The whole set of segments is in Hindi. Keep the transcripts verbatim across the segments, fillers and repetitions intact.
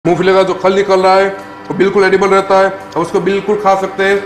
मूंगफली का जो खल निकल रहा है वो बिल्कुल एडिबल रहता है और उसको बिल्कुल खा सकते हैं।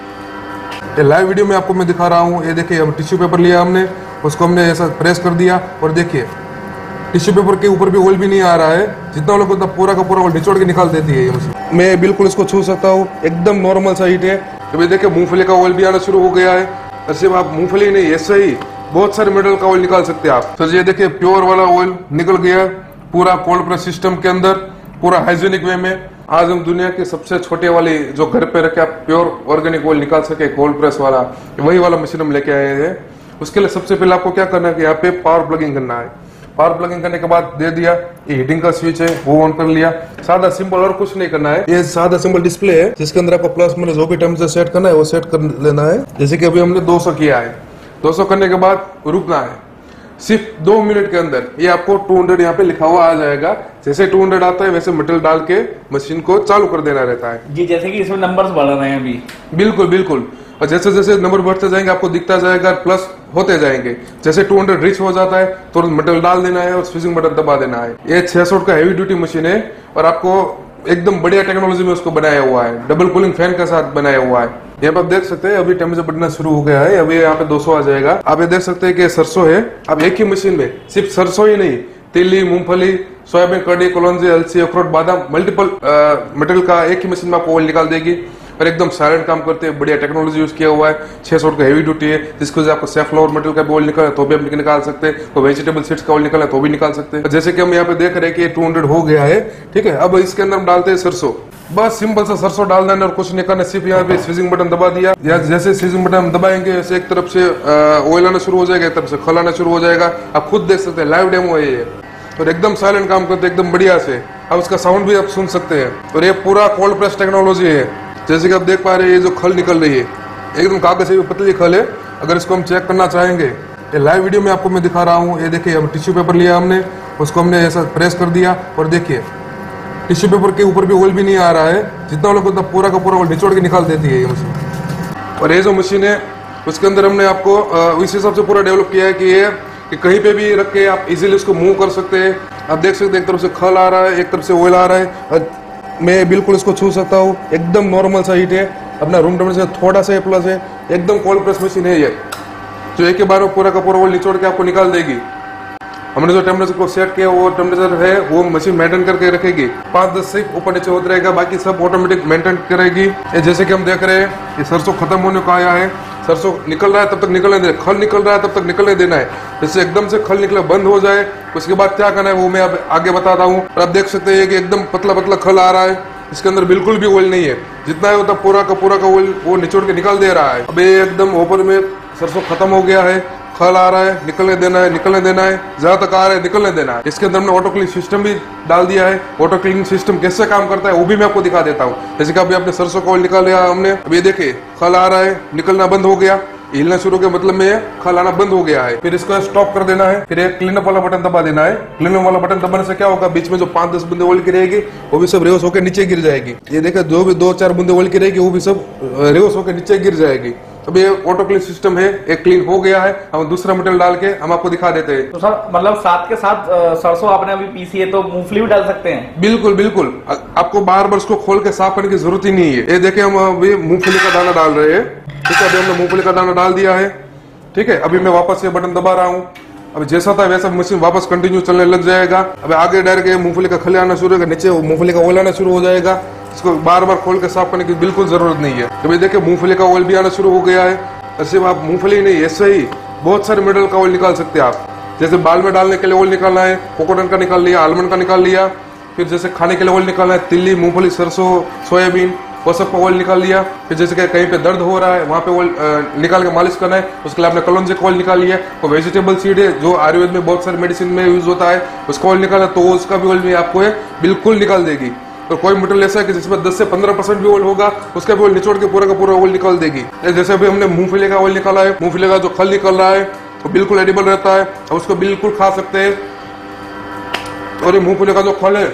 ये लाइव वीडियो में आपको मैं दिखा रहा हूँ। ये देखिए, हम टिश्यू पेपर लिया हमने, उसको हमने ऐसा प्रेस कर दिया और देखिए टिश्यू पेपर के ऊपर भी ऑयल भी नहीं आ रहा है। जितना लोग उतना पूरा का पूरा ऑयल निचोड़ के निकाल देती है ये मशीन। मैं बिल्कुल इसको छू सकता हूँ, एकदम नॉर्मल सा हीट है। तो देखिए मूंगफली का ऑयल भी आना शुरू हो गया है। और सिर्फ आप मूंगफली नहीं, ऐसे ही बहुत सारे मेटल का ऑयल निकाल सकते हैं आप। तो ये देखिए प्योर वाला ऑयल निकल गया पूरा कोल्ड प्रेस सिस्टम के अंदर, पूरा हाइजीनिक वे में। आज हम दुनिया की सबसे छोटे वाली जो घर पे रखे आप प्योर ऑर्गेनिक ऑयल निकाल सके कोल्ड प्रेस वाला, वही वाला मशीन हम लेके आए हैं। उसके लिए सबसे पहले आपको क्या करना है कि यहाँ पे पावर प्लगिंग करना है। पावर प्लगिंग करने के बाद दे दिया, ये हीटिंग का स्विच है वो ऑन कर लिया। सादा सिंपल, और कुछ नहीं करना है। ये सादा सिंपल डिस्प्ले है जिसके अंदर आपको प्लस माइनस जो भी टेम्परेचर सेट करना है वो सेट कर लेना है। जैसे कि अभी हमने दो सौ किया है, दो सौ करने के बाद रुकना है। सिर्फ दो मिनट के अंदर ये आपको दो सौ यहाँ पे लिखा हुआ आ जाएगा। जैसे दो सौ आता है वैसे मेटल डाल के मशीन को चालू कर देना रहता है जी। जैसे कि इसमें नंबर्स बढ़ रहे हैं अभी। बिल्कुल बिल्कुल। और जैसे जैसे नंबर बढ़ते जाएंगे आपको दिखता जाएगा, प्लस होते जाएंगे। जैसे दो सौ रिच हो जाता है तो मेटल डाल देना है और स्विचिंग बटन दबा देना है। ये छह सौ का हेवी ड्यूटी मशीन है और आपको एकदम बढ़िया टेक्नोलॉजी में उसको बनाया हुआ है। डबल कूलिंग फैन के साथ बनाया हुआ है। यहाँ पे आप देख सकते हैं अभी टेम्परेचर बढ़ना शुरू हो गया है। अभी यहाँ पे दो सौ आ जाएगा। आप ये देख सकते हैं कि सरसों है। अब एक ही मशीन में सिर्फ सरसों ही नहीं, तिली, मूंगफली, सोयाबीन, कड़ी, कलौंजी, अलसी, अखरोट, बादाम, मल्टीपल मटेरियल का एक ही मशीन में आपको ऑयल निकाल देगी और एकदम साइलेंट काम करते हैं। बढ़िया टेक्नोलॉजी यूज किया हुआ है। छह सौ का हेवी ड्यूटी है जिसको आपको सेफ्लॉवर मटेरियल का भी ऑयल निकालना है तो भी आप निकाल सकते हैं, तो वेजिटेबल सीड्स का ऑयल निकालना है तो भी निकाल सकते हैं। जैसे कि हम यहाँ पे देख रहे हैं कि दो सौ हो गया है, ठीक है। अब इसके अंदर हम डालते हैं सरसों। बस सिंपल सा सरसों डाल देना और कुछ नहीं करना। सिर्फ यहाँ पे स्विचिंग बटन दबा दिया, या जैसे स्विचिंग बटन दबाएंगे वैसे एक तरफ से ऑयल आना शुरू हो जाएगा, एक तरफ से खल आना शुरू हो जाएगा। आप खुद देख सकते हैं, लाइव डेमो है ये। और एकदम साइलेंट काम करते एकदम बढ़िया से। अब उसका साउंड भी आप सुन सकते हैं। और ये पूरा कोल्ड प्रेस टेक्नोलॉजी है। जैसे कि आप देख पा रहे हैं ये जो खल निकल रही है एकदम कागज से भी पतली खल है। अगर इसको हम चेक करना चाहेंगे, ये लाइव वीडियो में आपको मैं दिखा रहा हूँ। ये देखिए, हम टिश्यू पेपर लिया हमने, उसको हमने ऐसा प्रेस कर दिया और देखिए टिश्यू पेपर के ऊपर भी ऑयल भी नहीं आ रहा है। जितना लोग उतना पूरा का पूरा ऑयल निचोड़ के निकाल देती है ये मशीन। और ये जो मशीन है उसके अंदर हमने आपको इस हिसाब से पूरा डेवलप किया है कि ये कि कहीं पे भी रख के आप इजीली उसको मूव कर सकते हैं। आप देख सकते हैं एक तरफ से खल आ रहा है, एक तरफ से ऑयल आ रहा है। मैं बिल्कुल इसको छू सकता हूँ, एकदम नॉर्मल सा हीट है। अपना रूम टेम्परेचर थोड़ा सा प्लस है। एकदम कोल्ड प्रेस मशीन है ये, जो एक ही बार में पूरा का पूरा ऑयल निचोड़ के आपको निकाल देगी। हमने जो टेम्परेचर को सेट किया वो टेम्परेचर है वो मशीन मेंटेन करके रखेगी। पाँच दस से ऊपर नीचे होता रहेगा, बाकी सब ऑटोमेटिक मेंटेन करेगी। ये जैसे कि हम देख रहे हैं ये सरसों खत्म होने को आया है। सरसों निकल रहा है तब तक निकलने देना, खल निकल रहा है तब तक निकलने देना है। जैसे एकदम से खल निकले बंद हो जाए उसके बाद क्या करना है वो मैं अब आगे बताता हूँ। और आप देख सकते हैं कि एकदम पतला पतला खल आ रहा है, इसके अंदर बिल्कुल भी ऑयल नहीं है। जितना है उतना पूरा का पूरा का ऑयल वो निचोड़ के निकाल दे रहा है। अब ये एकदम ऊपर में सरसों खत्म हो गया है, खल आ रहा है, निकलने देना है, निकलने देना है, जहां तक आ रहा है निकलने देना है। इसके अंदर हमने ऑटो क्लीन सिस्टम भी डाल दिया है। ऑटो क्लीन सिस्टम कैसे काम करता है वो भी मैं आपको दिखा देता हूँ। जैसे कि अभी आपने सरसों का ऑयल निकाल लिया हमने, अब ये देखिए खल आ रहा है, निकलना बंद हो गया, हिलना शुरू के मतलब में खल आना बंद हो गया है। फिर इसको स्टॉप कर देना है, फिर एक क्लीन अप वाला बटन दबा देना है। क्लीन अप वाला बटन दबाने से क्या होगा, बीच में जो पांच दस बूंदे ऑयल की रहेगी वो भी सब रिवर्स होकर नीचे गिर जाएगी। ये देखिए जो भी दो चार बूंदे ऑयल की रहेगी वो भी सब रिवर्स होकर नीचे गिर जाएगी। अब ये ऑटो क्लीन सिस्टम है, एक क्लीन हो गया है। हम दूसरा मटेरियल डाल के हम आपको दिखा देते हैं। तो सर मतलब साथ के साथ सरसों आपने अभी पीसी है तो मूंगफली भी डाल सकते हैं? बिल्कुल बिल्कुल, आपको बार बार उसको खोल के साफ करने की जरूरत ही नहीं है। ये देखिए हम अभी मूंगफली का दाना डाल रहे हैं, ठीक है। अभी हमने मूंगफली का दाना डाल दिया है, ठीक है। अभी मैं वापस ये बटन दबा रहा हूँ। अब जैसा था वैसा मशीन वापस कंटिन्यू चलने लग जाएगा। अब आगे डायरेक्ट मूंगफली का खले आना शुरू होगा, नीचे मूंगफली का ऑयल आना शुरू हो जाएगा। इसको बार बार खोल के साफ करने की बिल्कुल जरूरत नहीं है। अभी देखिए मूंगफली का ऑयल भी आना शुरू हो गया है। और सिर्फ आप मूंगफली नहीं, ऐसे ही बहुत सारे मेटल का ऑयल निकाल सकते हैं आप। जैसे बाल में डालने के लिए ऑयल निकालना है, कोकोनट का निकाल लिया, आलमंड का निकाल लिया। फिर जैसे खाने के लिए ऑयल निकालना है, तिल्ली, मूंगफली, सरसों, सोयाबीन, वो सब का ऑयल निकाल लिया। फिर जैसे कि कहीं पे दर्द हो रहा है वहाँ पे ऑयल निकाल के मालिश करना है, उसके लिए आपने कलौंजी का ऑयल निकाल लिया। वो वेजिटेबल सीड है जो आयुर्वेद में बहुत सारे मेडिसिन में यूज होता है, उसका ऑयल निकाला तो उसका भी ऑयल भी आपको है बिल्कुल निकाल देगी। तो कोई मटेरियल ऐसा है कि जिसमें दस से पंद्रह परसेंट भी ऑयल होगा उसका भी ऑयल निचोड़ के पूरा का पूरा ऑयल निकाल देगी। जैसे अभी हमने मूंगफली का ऑयल निकाला है, मूंगफली का जो खल निकल रहा है वो बिल्कुल एडिबल रहता है और उसको बिल्कुल खा सकते हैं। और ये मूंगफली का जो खल है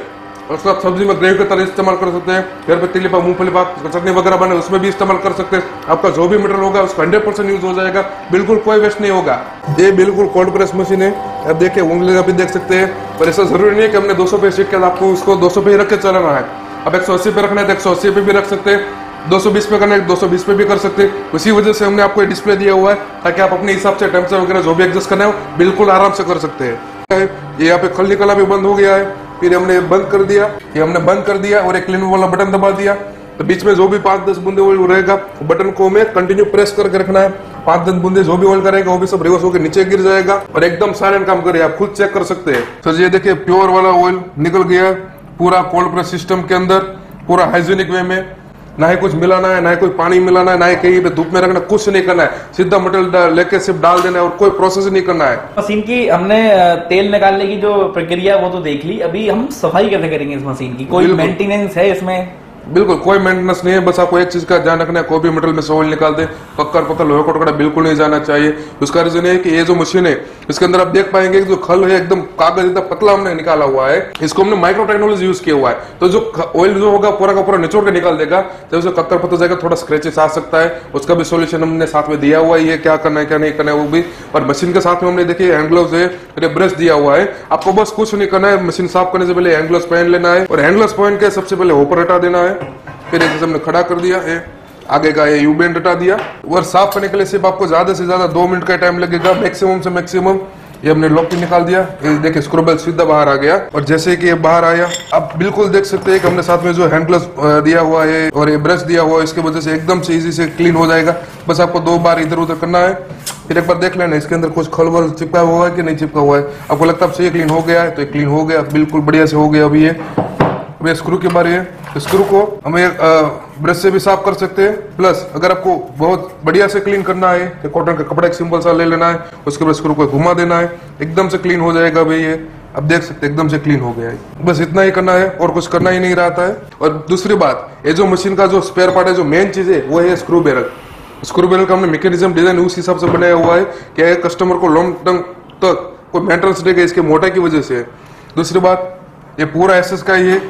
उसको आप सब्जी में ग्रेवी की तरह इस्तेमाल कर सकते हैं। घर पे तिली पाक, मूंगफली पाक, चटनी वगैरह बने उसमें भी इस्तेमाल कर सकते हैं। आपका जो भी मटेरियल होगा उसका हंड्रेड परसेंट यूज हो जाएगा, बिल्कुल कोई वेस्ट नहीं होगा। ये बिल्कुल कोल्ड प्रेस मशीन है, आप देखिए उंगली का भी देख सकते हैं। पर ऐसा जरूरी नहीं है कि हमने दो सौ पे सीट के आपको उसको दो सौ पे ही रख के चलाना है। अब एक सौ अस्सी पे रखना है तो एक सौ अस्सी पे भी रख सकते हैं, दो सौ बीस पे करना है दो सौ बीस पे भी कर सकते हैं। उसी वजह से हमने आपको डिस्प्ले दिया हुआ है ताकि आप अपने हिसाब से टेम्परेचर वगैरह जो भी एडजस्ट करना है बिल्कुल आराम से कर सकते हैं। ये यहाँ पे खल निकलना भी बंद हो गया है, फिर हमने बंद कर दिया, ये हमने बंद कर दिया और एक क्लीन वाला बटन दबा दिया। तो बीच में जो भी पांच दस बूंदे ऑयल रहेगा बटन को हमें कंटिन्यू प्रेस करके रखना है। पांच दस बूंदे जो भी ऑयल करेगा वो भी सब रिवर्स होकर नीचे गिर जाएगा और एकदम साइलेंट काम करेगा, आप खुद चेक कर सकते हैं। तो ये देखिए प्योर वाला ऑयल निकल गया पूरा कोल्ड प्रेस सिस्टम के अंदर, पूरा हाइजीनिक वे में, ना ही कुछ मिलाना है, ना ही कोई पानी मिलाना है, ना ही कहीं पे धूप में रखना, कुछ नहीं करना है, सीधा मटेरियल लेके सिर्फ डाल देना है और कोई प्रोसेस नहीं करना है। मशीन की हमने तेल निकालने की जो प्रक्रिया वो तो देख ली, अभी हम सफाई कैसे करेंगे इस मशीन की? कोई मेंटेनेंस है इसमें? बिल्कुल कोई मेंटेनेंस नहीं है, बस आपको एक चीज का ध्यान रखना है, कोई भी मटेरियल में से ऑयल निकाल दे पक्का पक्का लोहे का टुकड़ा बिल्कुल नहीं जाना चाहिए। उसका रीजन है कि ये जो मशीन है इसके अंदर आप देख पाएंगे जो खल है एकदम कागज इतना पतला हमने निकाला हुआ है, इसको हमने माइक्रो टेक्नोलॉजी यूज किया हुआ है। तो जो ऑयल जो होगा पूरा का पूरा निचोड़ के निकाल देगा, जब उसे कक्कर पता जाएगा थोड़ा स्क्रैचेस आ सकता है, उसका भी सोल्यूशन हमने साथ में दिया हुआ है, ये क्या करना है क्या नहीं करना है वो भी। और मशीन के साथ में हमने देखिए हैंड ग्लव्स है, ब्रश दिया हुआ है, आपको बस कुछ नहीं करना है, मशीन साफ करने से पहले हैंड ग्लव्स पहन लेना है और हैंड ग्लव्स पहन के सबसे पहले ऊपर हटा देना है। फिर एक हमने खड़ा कर दिया है, आगे का ये यू बैंड हटा दिया और साफ करने के लिए सिर्फ आपको ज्यादा से ज्यादा दो मिनट का टाइम लगेगा मैक्सिमम से मैक्सिमम। ये हमने लॉक भी निकाल दिया, ये देखिए स्क्रू बेल सीधा बाहर आ गया और जैसे कि ये बाहर आया आप बिल्कुल देख सकते हैं कि हमने साथ में जो हैंड ग्लव्स दिया हुआ है और ये ब्रश दिया हुआ है, इसकी वजह से एकदम से इजी से क्लीन हो जाएगा। बस आपको दो बार इधर उधर करना है, फिर एक बार देख लेना इसके अंदर कुछ खल वल चिपका हुआ है कि नहीं चिपका हुआ है। आपको लगता है सही क्लीन हो गया है तो क्लीन हो गया, बिल्कुल बढ़िया से हो गया। अभी ये अभी स्क्रू के बारे है, स्क्रू को हमें ब्रश से भी साफ कर सकते हैं, प्लस अगर आपको बहुत बढ़िया से क्लीन करना है तो कॉटन का कपड़ा एक सिंपल सा ले लेना है, उसके बाद स्क्रू को घुमा देना है, एकदम से क्लीन हो जाएगा। भाई ये अब देख सकते हैं एकदम से क्लीन हो गया है। बस इतना ही करना है और कुछ करना ही नहीं रहता है। और दूसरी बात, ये जो मशीन का जो स्पेयर पार्ट है, जो मेन चीज है वो है स्क्रू बैरल। स्क्रू बैरल का हमने मैकेनिज्म डिजाइन उस हिसाब से बनाया हुआ है कि कस्टमर को लॉन्ग टर्म तक कोई मेंटेनेंस देगा इसके मोटाई की वजह से। दूसरी बात, ये पूरा एसएस का ही है,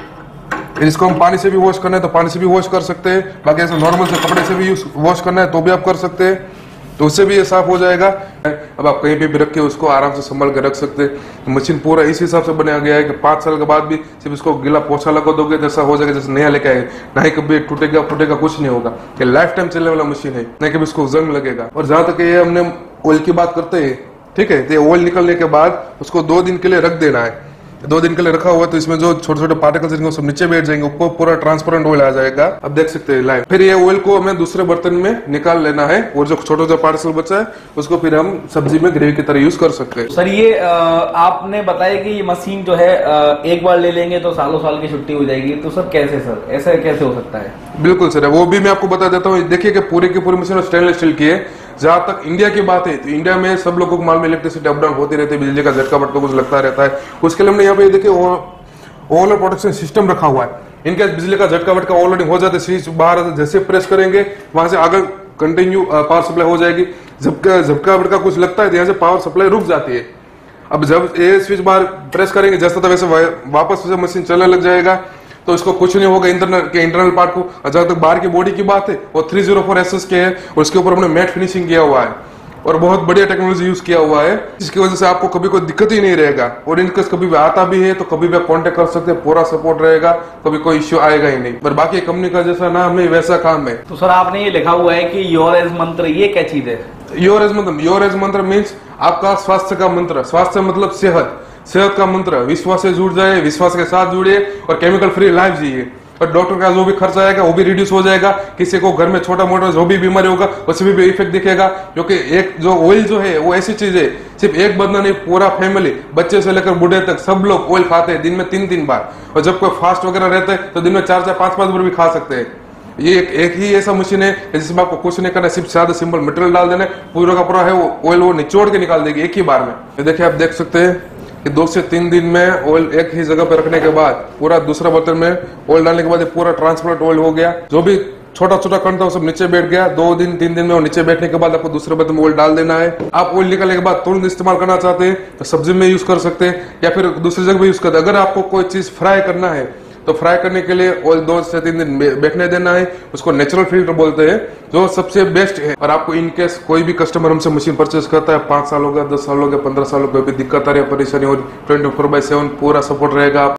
इसको हम पानी से भी वॉश करना है तो पानी से भी वॉश कर सकते हैं, बाकी ऐसे नॉर्मल से कपड़े से भी यूज वॉश करना है तो भी आप कर सकते हैं, तो उससे भी ये साफ हो जाएगा। अब आप कहीं पे भी रख के उसको आराम से संभल के रख सकते हैं। तो मशीन पूरा इस हिसाब से बनाया गया है कि पाँच साल के बाद भी सिर्फ इसको गिला पोछा लगा दोगे जैसा हो जाएगा जैसे नया लेके आए, ना ही कभी टूटेगा फूटेगा कुछ नहीं होगा। ये लाइफ टाइम चलने वाला मशीन है, नहीं कभी इसको जंग लगेगा। और जहां तक ये हमने ऑयल की बात करते हैं, ठीक है, तो ऑयल निकलने के बाद उसको दो दिन के लिए रख देना है। दो दिन के लिए रखा हुआ तो इसमें जो छोटे छोटे पार्टिकल्स रहेंगे वो सब नीचे बैठ जाएंगे, ऊपर पूरा ट्रांसपेरेंट ऑयल आ जाएगा। अब देख सकते हैं लाइव। फिर ये ऑयल को हमें दूसरे बर्तन में निकाल लेना है और जो छोटा छोटा पार्टिकल बचा है उसको फिर हम सब्जी में ग्रेवी की तरह यूज कर सकते हैं। सर ये आ, आपने बताया कि ये मशीन जो है आ, एक बार ले लेंगे तो सालों साल की छुट्टी हो जाएगी, तो सर कैसे सर ऐसा कैसे हो सकता है? बिल्कुल सर, वो भी मैं आपको बता देता हूँ। देखिए कि पूरी की पूरी मशीन स्टेनलेस स्टील की है। जहां तक इंडिया की बात है तो इंडिया में सब लोगों को मालूम इलेक्ट्रिसिटी अप डाउन होती रहती है, बिजली का झटका बटका कुछ लगता रहता है। उसके लिए हमने यहाँ पे देखिए ओवरलोड प्रोटेक्शन सिस्टम रखा हुआ है। इनके बिजली का झटका बटका ओवरलोडिंग हो जाते स्विच बाहर जैसे प्रेस करेंगे वहां से आगे कंटिन्यू पावर सप्लाई हो जाएगी। झटका झटका बटका कुछ लगता है तो यहाँ से पावर सप्लाई रुक जाती है। अब जब ये स्विच बाहर प्रेस करेंगे जैसा था वैसे वापस से मशीन चलने लग जाएगा, तो इसको कुछ नहीं होगा इंटरनल के इंटरनल पार्ट को। जहां तक बाहर की बॉडी की बात है वो three zero four S S के है और उसके ऊपर हमने मैट फिनिशिंग किया हुआ है और बहुत बढ़िया टेक्नोलॉजी यूज किया हुआ है, जिसकी वजह से आपको कभी कोई दिक्कत ही नहीं रहेगा। और इनकेस कभी भी आता भी है तो कभी भी आप कॉन्टेक्ट कर सकते हैं, पूरा सपोर्ट रहेगा, कभी कोई इश्यू आएगा ही नहीं। पर बाकी कंपनी का जैसा नाम है वैसा काम है। तो सर आपने ये लिखा हुआ है कि योर एज मंत्र, ये क्या चीज है? Your age mantra, your age mantra means आपका स्वास्थ्य का मंत्र। स्वास्थ्य मतलब सेहत, सेहत का मंत्र। विश्वास से जुड़ जाए, विश्वास के साथ जुड़िए और केमिकल फ्री लाइफ जिए। और डॉक्टर का जो भी खर्चा आएगा वो भी रिड्यूस हो जाएगा। किसी को घर में छोटा मोटा जो भी बीमारी होगा उसमें भी इफेक्ट दिखेगा, क्योंकि एक जो ऑयल जो है वो ऐसी चीज है, सिर्फ एक बंदा नहीं, पूरा फैमिली बच्चे से लेकर बूढ़े तक सब लोग ऑयल खाते हैं दिन में तीन तीन बार। और जब कोई फास्ट वगैरह रहता है तो दिन में चार चार पांच पांच बार भी खा सकते हैं। ये एक, एक ही ऐसा मशीन है जिसमें आपको कुछ नहीं करना, सिर्फ सादा सिंपल मटेरियल डाल देना, पूरा का पूरा है वो ऑयल वो निचोड़ के निकाल देगी एक ही बार में। देखिए आप देख सकते हैं कि दो से तीन दिन में ऑयल एक ही जगह पर रखने के बाद पूरा दूसरा बर्तन में ऑयल डालने के बाद पूरा ट्रांसपेरेंट ऑयल हो गया। जो भी छोटा छोटा कण था वो सब नीचे बैठ गया। दो दिन तीन दिन में वो नीचे बैठने के बाद आपको दूसरे बर्तन में ऑयल डाल देना है। आप ऑयल निकालने के बाद तुरंत इस्तेमाल करना चाहते हैं तो सब्जी में यूज कर सकते हैं या फिर दूसरी जगह भी यूज करते हैं। अगर आपको कोई चीज फ्राई करना है तो फ्राई करने के लिए ऑयल दो से तीन दिन बैठने देना है, उसको नेचुरल फिल्टर बोलते हैं, जो सबसे बेस्ट है। और आपको इन केस कोई भी कस्टमर हमसे मशीन परचेज करता है, पांच साल हो गया, दस साल हो गया, पंद्रह साल हो गया, कोई भी दिक्कत आ रही है, परेशानी हो रही, ट्वेंटी फोर बाई सेवन पूरा सपोर्ट रहेगा।